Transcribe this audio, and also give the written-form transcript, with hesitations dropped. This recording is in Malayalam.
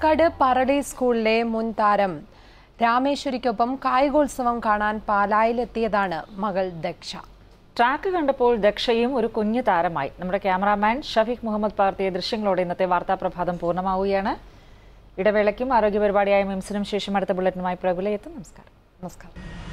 പാലക്കാട് പറളി സ്കൂളിലെ മുൻ താരം രാമേശ്വരിക്കൊപ്പം കായികോത്സവം കാണാൻ പാലായിലെത്തിയതാണ് മകൾ ദക്ഷ. ട്രാക്ക് കണ്ടപ്പോൾ ദക്ഷയും ഒരു കുഞ്ഞു താരമായി. നമ്മുടെ ക്യാമറാമാൻ ഷഫീഖ് മുഹമ്മദ് പകർത്തിയ ദൃശ്യങ്ങളോടെ ഇന്നത്തെ വാർത്താ പ്രഭാതം പൂർണ്ണമാവുകയാണ്. ഇടവേളയ്ക്കും ആരോഗ്യ പരിപാടിയായ മിംസിനും ശേഷം അടുത്ത ബുള്ളറ്റിനുമായി പ്രഭുല എത്തും. നമസ്കാരം.